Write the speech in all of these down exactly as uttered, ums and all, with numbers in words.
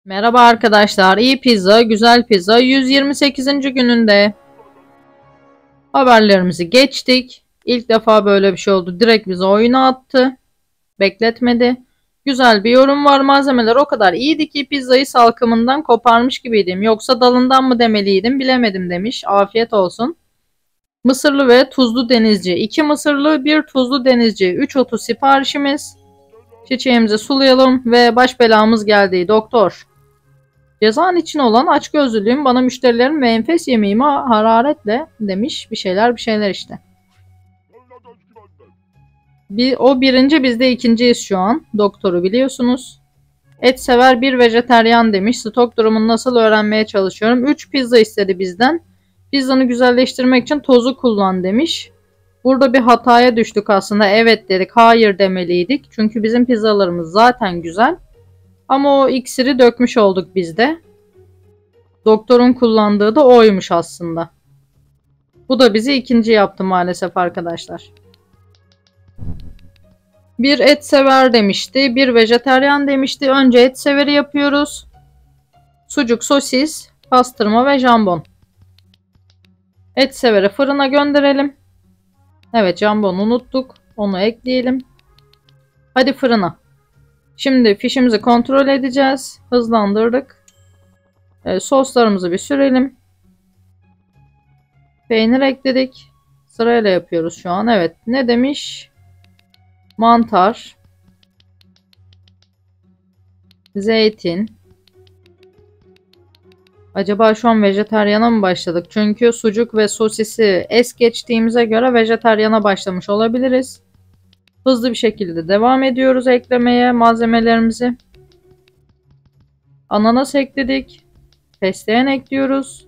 Merhaba arkadaşlar. İyi pizza, güzel pizza yüz yirmi sekizinci gününde haberlerimizi geçtik. İlk defa böyle bir şey oldu. Direkt bizi oyuna attı. Bekletmedi. Güzel bir yorum var. Malzemeler o kadar iyiydi ki pizzayı salkımından koparmış gibiydim. Yoksa dalından mı demeliydim bilemedim demiş. Afiyet olsun. Mısırlı ve tuzlu denizci. iki mısırlı, bir tuzlu denizci. üç otu siparişimiz. Çiçeğimizi sulayalım ve baş belamız geldi. Doktor. Cezan için olan açgözlülüğüm bana müşterilerim ve enfes yemeğime hararetle demiş. Bir şeyler bir şeyler işte. Bir, o birinci, biz de ikinciyiz şu an. Doktoru biliyorsunuz. Et sever bir vejeteryan demiş. Stok durumunu nasıl öğrenmeye çalışıyorum. üç pizza istedi bizden. Pizzanı güzelleştirmek için tozu kullan demiş. Burada bir hataya düştük aslında. Evet dedik, hayır demeliydik. Çünkü bizim pizzalarımız zaten güzel. Ama o iksiri dökmüş olduk biz de. Doktorun kullandığı da oymuş aslında. Bu da bizi ikinci yaptı maalesef arkadaşlar. Bir et sever demişti. Bir vejeteryan demişti. Önce et severi yapıyoruz. Sucuk, sosis, pastırma ve jambon. Et severi fırına gönderelim. Evet, jambonu unuttuk. Onu ekleyelim. Hadi fırına. Şimdi fişimizi kontrol edeceğiz. Hızlandırdık. E, soslarımızı bir sürelim. Peynir ekledik. Sırayla yapıyoruz şu an. Evet. Ne demiş? Mantar. Zeytin. Acaba şu an vejetaryana mı başladık? Çünkü sucuk ve sosisi es geçtiğimize göre vejetaryana başlamış olabiliriz. Hızlı bir şekilde devam ediyoruz eklemeye malzemelerimizi. Ananas ekledik. Fesleğen ekliyoruz.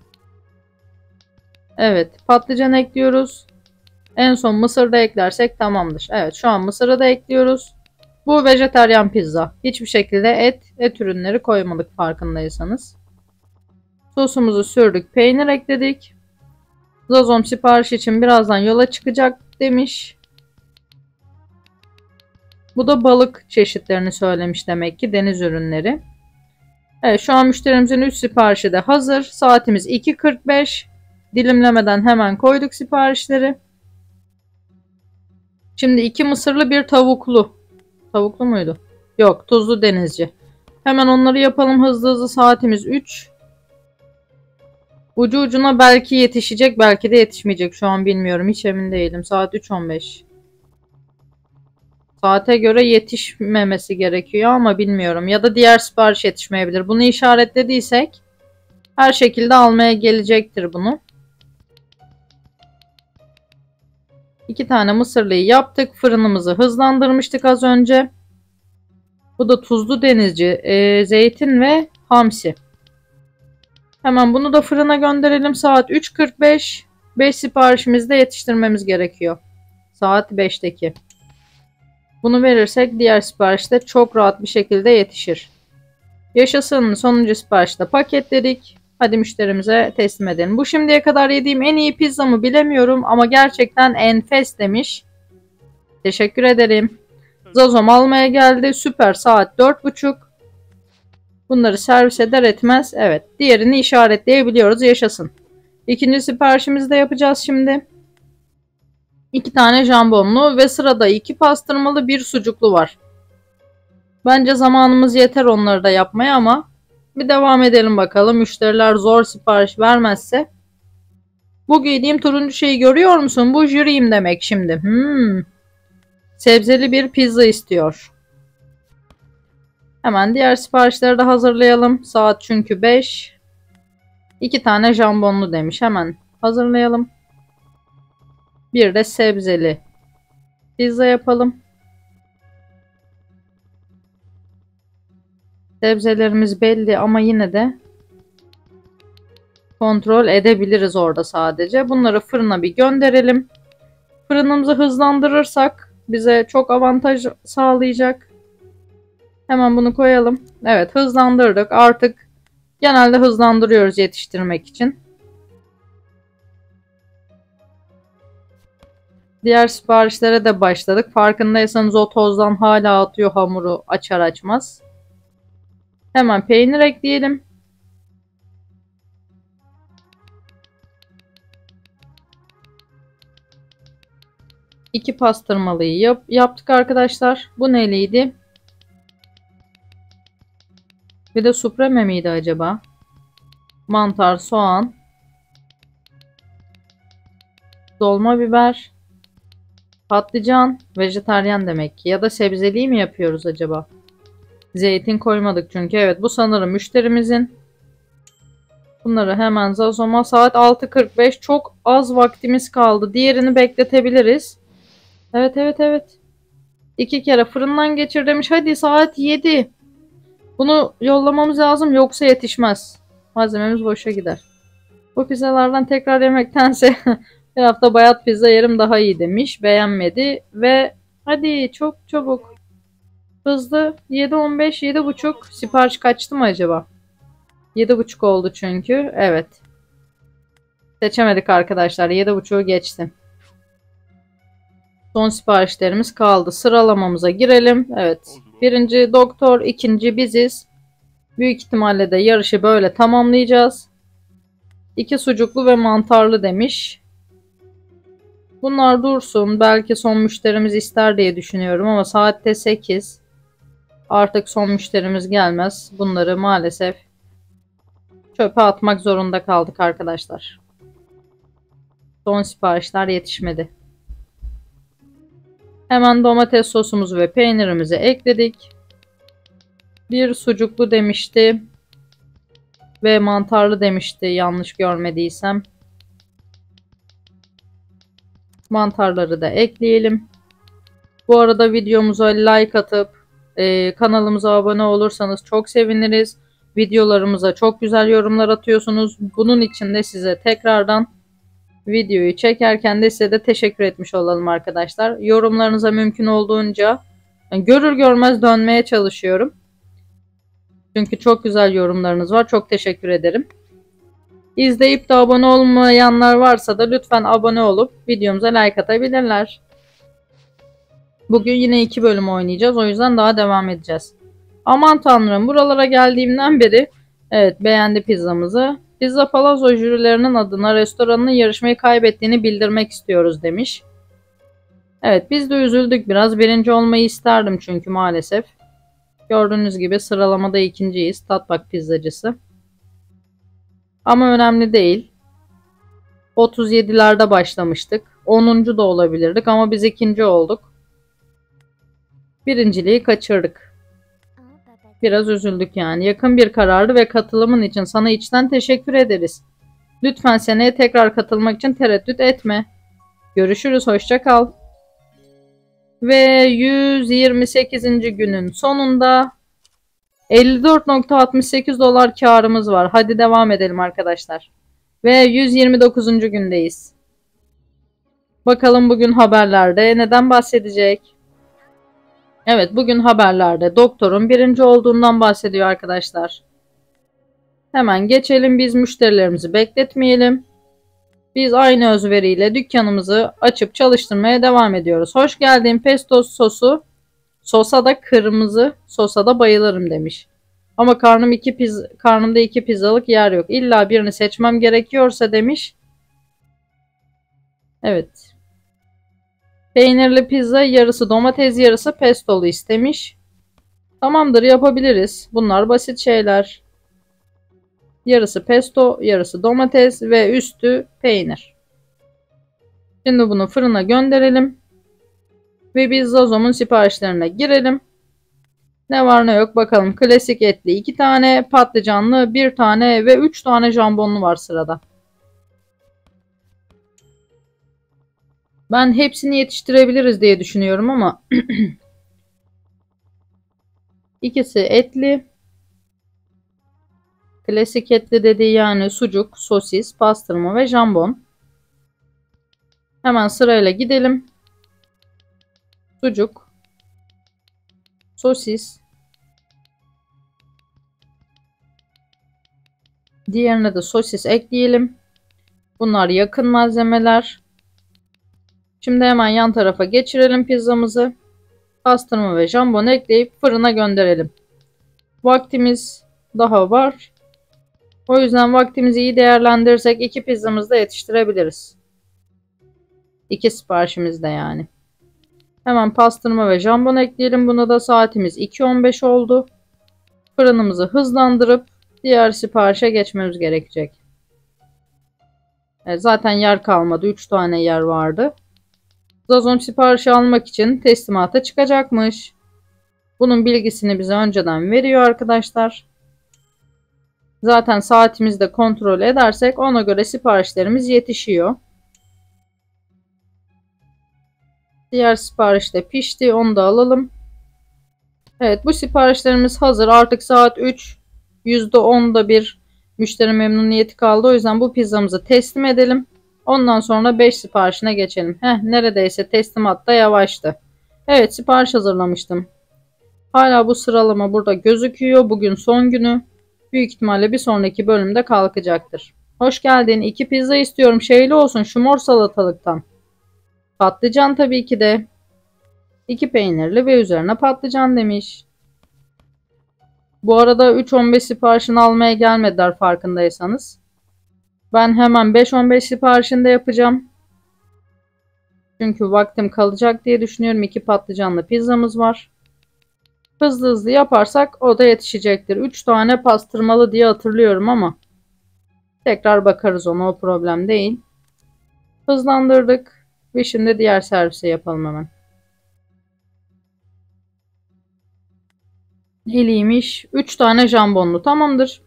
Evet, patlıcan ekliyoruz. En son mısır da eklersek tamamdır. Evet, şu an mısırı da ekliyoruz. Bu vejetaryen pizza. Hiçbir şekilde et, et ürünleri koymadık farkındaysanız. Sosumuzu sürdük, peynir ekledik. Zazom sipariş için birazdan yola çıkacak demiş. Bu da balık çeşitlerini söylemiş demek ki, deniz ürünleri. Evet, şu an müşterimizin üç siparişi de hazır. Saatimiz iki kırk beş. Dilimlemeden hemen koyduk siparişleri. Şimdi iki mısırlı bir tavuklu. Tavuklu muydu? Yok, tuzlu denizci. Hemen onları yapalım hızlı hızlı. Saatimiz üç. Ucu ucuna belki yetişecek, belki de yetişmeyecek. Şu an bilmiyorum, hiç emin değilim. Saat üç on beş. Saate göre yetişmemesi gerekiyor ama bilmiyorum. Ya da diğer sipariş yetişmeyebilir. Bunu işaretlediysek her şekilde almaya gelecektir bunu. İki tane mısırlıyı yaptık. Fırınımızı hızlandırmıştık az önce. Bu da tuzlu denizci, e, zeytin ve hamsi. Hemen bunu da fırına gönderelim. Saat üç kırk beş. beş siparişimizde yetiştirmemiz gerekiyor. Saat beşteki. Bunu verirsek diğer siparişte çok rahat bir şekilde yetişir. Yaşasın, sonuncu siparişte paketledik. Hadi müşterimize teslim edelim. Bu şimdiye kadar yediğim en iyi pizza mı bilemiyorum ama gerçekten enfes demiş. Teşekkür ederim. Zazom almaya geldi. Süper, saat dört buçuk. Bunları servis eder etmez. Evet, diğerini işaretleyebiliyoruz. Yaşasın. İkinci siparişimizi de yapacağız şimdi. İki tane jambonlu ve sırada iki pastırmalı bir sucuklu var. Bence zamanımız yeter onları da yapmaya ama bir devam edelim bakalım. Müşteriler zor sipariş vermezse. Bu giydiğim turuncu şeyi görüyor musun? Bu jüriyim demek şimdi. Hmm. Sebzeli bir pizza istiyor. Hemen diğer siparişleri de hazırlayalım. Saat çünkü beş. İki tane jambonlu demiş. Hemen hazırlayalım. Bir de sebzeli pizza yapalım. Sebzelerimiz belli ama yine de kontrol edebiliriz orada sadece. Bunları fırına bir gönderelim. Fırınımızı hızlandırırsak bize çok avantaj sağlayacak. Hemen bunu koyalım. Evet, hızlandırdık. Artık genelde hızlandırıyoruz yetiştirmek için. Diğer siparişlere de başladık. Farkındaysanız o tozdan hala atıyor hamuru açar açmaz. Hemen peynir ekleyelim. İki pastırmalıyı yap yaptık arkadaşlar. Bu neyliydi? Bir de supreme miydi acaba? Mantar, soğan, dolma biber, patlıcan, vejetaryen demek ki. Ya da sebzeliği mi yapıyoruz acaba? Zeytin koymadık çünkü. Evet, bu sanırım müşterimizin. Bunları hemen Zazom'a. Saat altı kırk beş. Çok az vaktimiz kaldı. Diğerini bekletebiliriz. Evet evet evet. İki kere fırından geçir demiş. Hadi saat yedi. Bunu yollamamız lazım yoksa yetişmez. Malzememiz boşa gider. Bu pizzalardan tekrar yemektense bir hafta bayat pizza yerim daha iyi demiş. Beğenmedi ve hadi çok çabuk. Hızlı. yedi on beş, yedi buçuk. Sipariş kaçtı mı acaba? yedi buçuk oldu çünkü. Evet. Seçemedik arkadaşlar. yedi buçuğu geçti. Son siparişlerimiz kaldı. Sıralamamıza girelim. Evet. Birinci doktor, ikinci biziz. Büyük ihtimalle de yarışı böyle tamamlayacağız. İki sucuklu ve mantarlı demiş. Bunlar dursun. Belki son müşterimiz ister diye düşünüyorum ama saatte sekiz. Artık son müşterimiz gelmez. Bunları maalesef çöpe atmak zorunda kaldık arkadaşlar. Son siparişler yetişmedi. Hemen domates sosumuzu ve peynirimizi ekledik. Bir sucuklu demişti. Ve mantarlı demişti yanlış görmediysem. Mantarları da ekleyelim. Bu arada videomuza like atıp e, kanalımıza abone olursanız çok seviniriz. Videolarımıza çok güzel yorumlar atıyorsunuz. Bunun için de size tekrardan videoyu çekerken de size de teşekkür etmiş olalım arkadaşlar. Yorumlarınıza mümkün olduğunca yani görür görmez dönmeye çalışıyorum. Çünkü çok güzel yorumlarınız var. Çok teşekkür ederim. İzleyip de abone olmayanlar varsa da lütfen abone olup videomuza like atabilirler. Bugün yine iki bölüm oynayacağız. O yüzden daha devam edeceğiz. Aman tanrım, buralara geldiğimden beri evet beğendi pizzamızı. Pizza Palazzo jürilerinin adına restoranının yarışmayı kaybettiğini bildirmek istiyoruz demiş. Evet biz de üzüldük biraz. Birinci olmayı isterdim çünkü maalesef. Gördüğünüz gibi sıralamada ikinciyiz. Tatbak pizzacısı. Ama önemli değil. otuz yedilerde başlamıştık. onuncu da olabilirdik ama biz ikinci olduk. Birinciliği kaçırdık. Biraz üzüldük yani. Yakın bir karardı ve katılımın için sana içten teşekkür ederiz. Lütfen seneye tekrar katılmak için tereddüt etme. Görüşürüz, hoşça kal. Ve yüz yirmi sekizinci günün sonunda elli dört nokta altmış sekiz dolar karımız var. Hadi devam edelim arkadaşlar. Ve yüz yirmi dokuzuncu gündeyiz. Bakalım bugün haberlerde neden bahsedecek? Evet bugün haberlerde doktorun birinci olduğundan bahsediyor arkadaşlar. Hemen geçelim, biz müşterilerimizi bekletmeyelim. Biz aynı özveriyle dükkanımızı açıp çalıştırmaya devam ediyoruz. Hoş geldin pesto sosu. Sosa da kırmızı, sosa da bayılırım demiş. Ama karnım iki piz karnımda iki pizzalık yer yok. İlla birini seçmem gerekiyorsa demiş. Evet. Peynirli pizza yarısı domates yarısı pestolu istemiş. Tamamdır, yapabiliriz. Bunlar basit şeyler. Yarısı pesto, yarısı domates ve üstü peynir. Şimdi bunu fırına gönderelim. Ve biz Zazom'un siparişlerine girelim. Ne var ne yok bakalım. Klasik etli iki tane, patlıcanlı bir tane ve üç tane jambonlu var sırada. Ben hepsini yetiştirebiliriz diye düşünüyorum ama ikisi etli. Klasik etli dediği yani sucuk, sosis, pastırma ve jambon. Hemen sırayla gidelim. Sucuk, sosis, diğerine de sosis ekleyelim. Bunlar yakın malzemeler. Şimdi hemen yan tarafa geçirelim pizzamızı. Pastırma ve jambon ekleyip fırına gönderelim. Vaktimiz daha var. O yüzden vaktimizi iyi değerlendirirsek iki pizzamızı da yetiştirebiliriz. İki siparişimiz de yani. Hemen pastırma ve jambon ekleyelim. Buna da saatimiz iki on beş oldu. Fırınımızı hızlandırıp diğer siparişe geçmemiz gerekecek. E, zaten yer kalmadı. üç tane yer vardı. Zazon siparişi almak için teslimata çıkacakmış. Bunun bilgisini bize önceden veriyor arkadaşlar. Zaten saatimizi de kontrol edersek ona göre siparişlerimiz yetişiyor. Diğer sipariş de pişti. Onu da alalım. Evet, bu siparişlerimiz hazır. Artık saat üç. yüzde onda bir müşteri memnuniyeti kaldı. O yüzden bu pizzamızı teslim edelim. Ondan sonra beş siparişine geçelim. Heh, neredeyse teslimat da yavaştı. Evet, sipariş hazırlamıştım. Hala bu sıralama burada gözüküyor. Bugün son günü. Büyük ihtimalle bir sonraki bölümde kalkacaktır. Hoş geldin. İki pizza istiyorum. Şeyli olsun, şu mor salatalıktan. Patlıcan tabii ki de. İki peynirli ve üzerine patlıcan demiş. Bu arada üç on beş siparişini almaya gelmediler farkındaysanız. Ben hemen beş on beş siparişinde yapacağım. Çünkü vaktim kalacak diye düşünüyorum. İki patlıcanlı pizzamız var. Hızlı hızlı yaparsak o da yetişecektir. üç tane pastırmalı diye hatırlıyorum ama tekrar bakarız ona, o problem değil. Hızlandırdık ve şimdi diğer servise yapalım hemen. Eliymiş. üç tane jambonlu, tamamdır.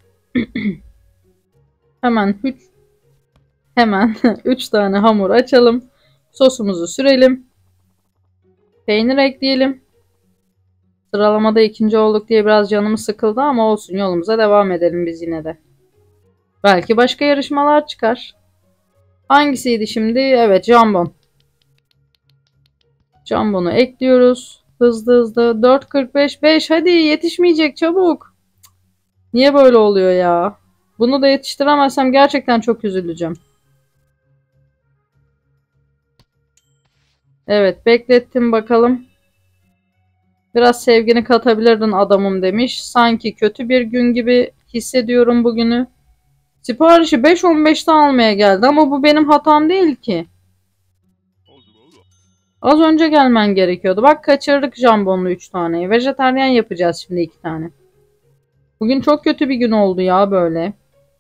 Hemen üç hemen üç tane hamur açalım. Sosumuzu sürelim. Peynir ekleyelim. Sıralamada ikinci olduk diye biraz canımız sıkıldı ama olsun, yolumuza devam edelim biz yine de. Belki başka yarışmalar çıkar. Hangisiydi şimdi? Evet, jambon. Jambonu ekliyoruz. Hızlı hızlı. dört kırk beş beş, hadi yetişmeyecek, çabuk. Niye böyle oluyor ya? Bunu da yetiştiremezsem gerçekten çok üzüleceğim. Evet, beklettim bakalım. Biraz sevgini katabilirdin adamım demiş. Sanki kötü bir gün gibi hissediyorum bugünü. Siparişi beş on beşte almaya geldi ama bu benim hatam değil ki. Az önce gelmen gerekiyordu. Bak, kaçırdık jambonlu üç taneyi. Vejetaryen yapacağız şimdi iki tane. Bugün çok kötü bir gün oldu ya böyle.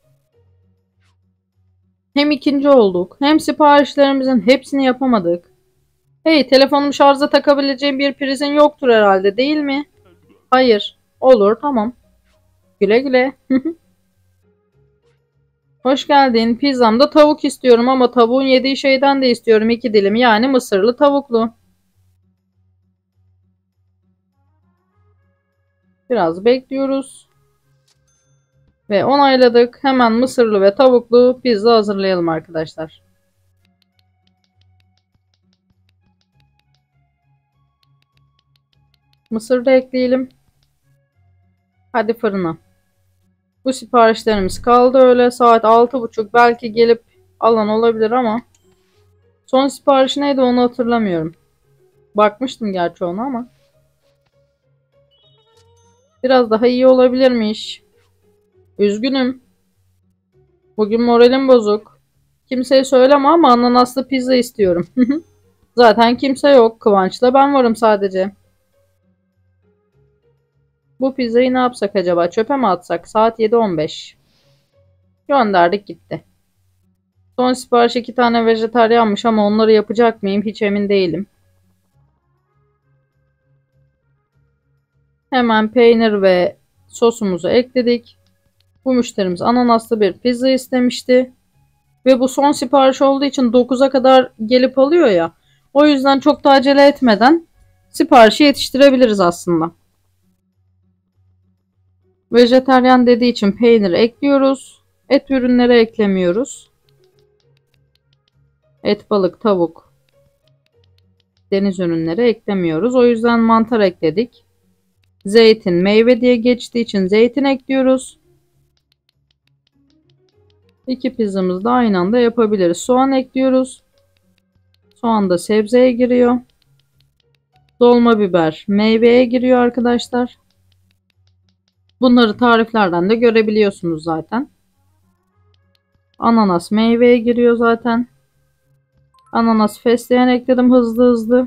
Hem ikinci olduk, hem siparişlerimizin hepsini yapamadık. Hey, telefonumu şarja takabileceğim bir prizin yoktur herhalde, değil mi? Hayır. Olur, tamam. Güle güle. Hoş geldin. Pizzamda tavuk istiyorum ama tavuğun yediği şeyden de istiyorum iki dilim. Yani mısırlı tavuklu. Biraz bekliyoruz. Ve onayladık. Hemen mısırlı ve tavuklu pizza hazırlayalım arkadaşlar. Mısır da ekleyelim. Hadi fırına. Bu siparişlerimiz kaldı öyle. Saat altı buçuk, belki gelip alan olabilir ama son sipariş neydi onu hatırlamıyorum. Bakmıştım gerçi ona ama. Biraz daha iyi olabilirmiş. Üzgünüm. Bugün moralim bozuk. Kimseye söyleme ama ananaslı pizza istiyorum. Zaten kimse yok. Kıvanç'la ben varım sadece. Bu pizzayı ne yapsak acaba? Çöpe mi atsak? Saat yedi on beş. Gönderdik gitti. Son sipariş iki tane vejetaryenmiş ama onları yapacak mıyım hiç emin değilim. Hemen peynir ve sosumuzu ekledik. Bu müşterimiz ananaslı bir pizza istemişti. Ve bu son sipariş olduğu için dokuza kadar gelip alıyor ya. O yüzden çok da acele etmeden siparişi yetiştirebiliriz aslında. Vejetaryen dediği için peynir ekliyoruz. Et ürünleri eklemiyoruz. Et, balık, tavuk, deniz ürünleri eklemiyoruz. O yüzden mantar ekledik. Zeytin, meyve diye geçtiği için zeytin ekliyoruz. İki pizzamızı da aynı anda yapabiliriz. Soğan ekliyoruz. Soğan da sebzeye giriyor. Dolma biber meyveye giriyor arkadaşlar. Bunları tariflerden de görebiliyorsunuz zaten. Ananas meyveye giriyor zaten. Ananas fesleğen ekledim hızlı hızlı.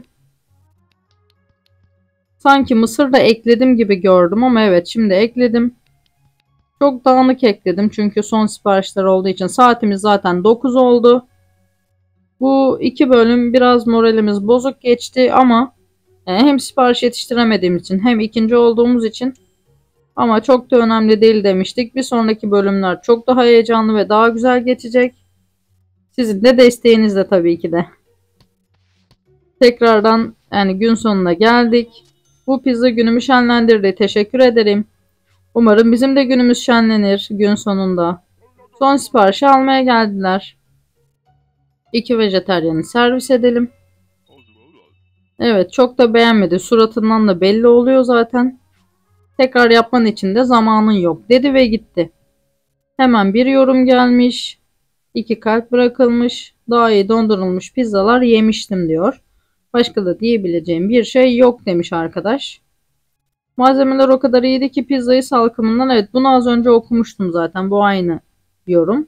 Sanki mısır da ekledim gibi gördüm ama evet şimdi ekledim. Çok dağınık ekledim çünkü son siparişler olduğu için. Saatimiz zaten dokuz oldu. Bu iki bölüm biraz moralimiz bozuk geçti ama yani hem sipariş yetiştiremediğim için hem ikinci olduğumuz için, ama çok da önemli değil demiştik. Bir sonraki bölümler çok daha heyecanlı ve daha güzel geçecek. Sizin de desteğinizle tabii ki de. Tekrardan yani gün sonuna geldik. Bu pizza günümü şenlendirdi. Teşekkür ederim. Umarım bizim de günümüz şenlenir gün sonunda. Son siparişi almaya geldiler. İki vejetaryen'i servis edelim. Evet, çok da beğenmedi. Suratından da belli oluyor zaten. Tekrar yapman için de zamanın yok dedi ve gitti. Hemen bir yorum gelmiş. İki kalp bırakılmış. Daha iyi dondurulmuş pizzalar yemiştim diyor. Başka da diyebileceğim bir şey yok demiş arkadaş. Malzemeler o kadar iyiydi ki pizzayı salkımından, evet bunu az önce okumuştum zaten, bu aynı yorum.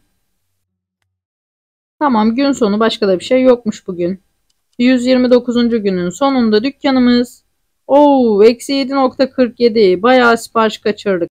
Tamam, gün sonu başka da bir şey yokmuş bugün. yüz yirmi dokuzuncu günün sonunda dükkanımız. Oo, eksi yedi nokta kırk yedi, bayağı sipariş kaçırdık.